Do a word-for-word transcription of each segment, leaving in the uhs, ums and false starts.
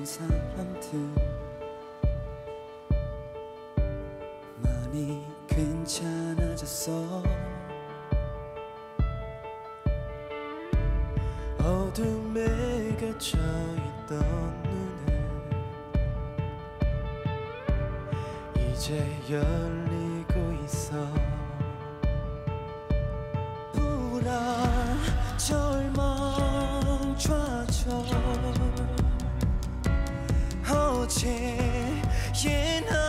사람들 많이 괜찮아졌어. 어둠에 갇혀있던 눈을 이제 열리고 있어. 불안 절망 좌절 어제의 나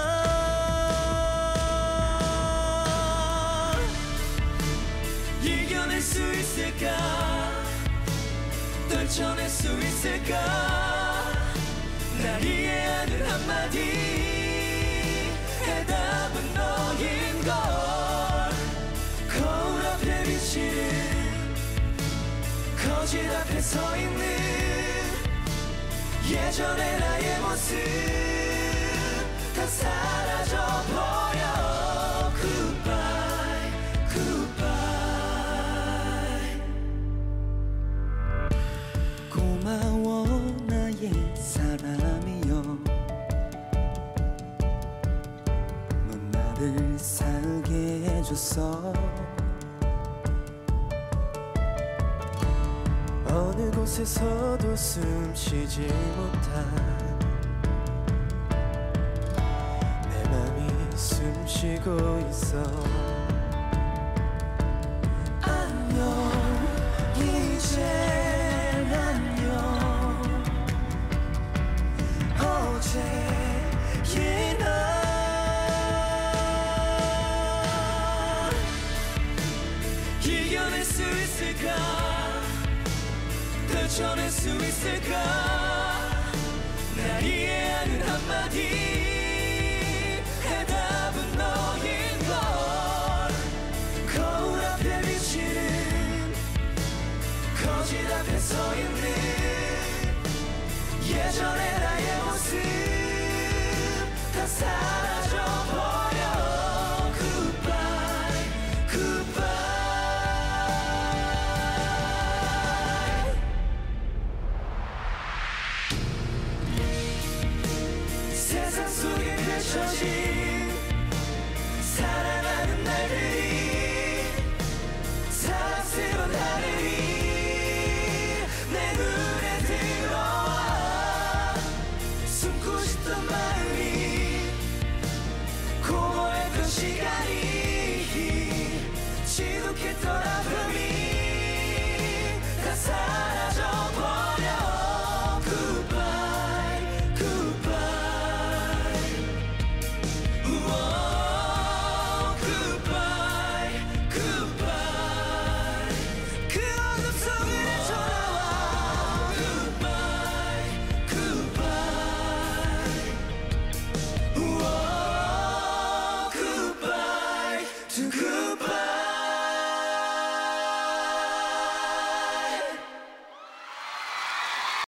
이겨낼 수 있을까? 떨쳐낼 수 있을까? 날 이해하는 한마디 해답은 너인걸. 거울 앞에 비치는 거짓 앞에 서있는 예전의 나의 모습 다 사라져버려. Goodbye, goodbye. 고마워 나의 사람이여. 넌 나를 살게 해줬어. 어느 곳에서도 숨쉬지 못한 내 맘이 숨쉬고 있어. 안녕 이젠 안녕. 어제의 나 이겨낼 수 있을까? 떨쳐낼 수 있을까? 날 이해하는 한마디 해답은 너인걸. 거울 앞에 비치는 거짓 앞에 서있는 예전의 나의 모습 다 사라져버려. Goodbye, goodbye. 세상 속에 펼쳐진 사랑하는 날들이 사랑스러운 하늘이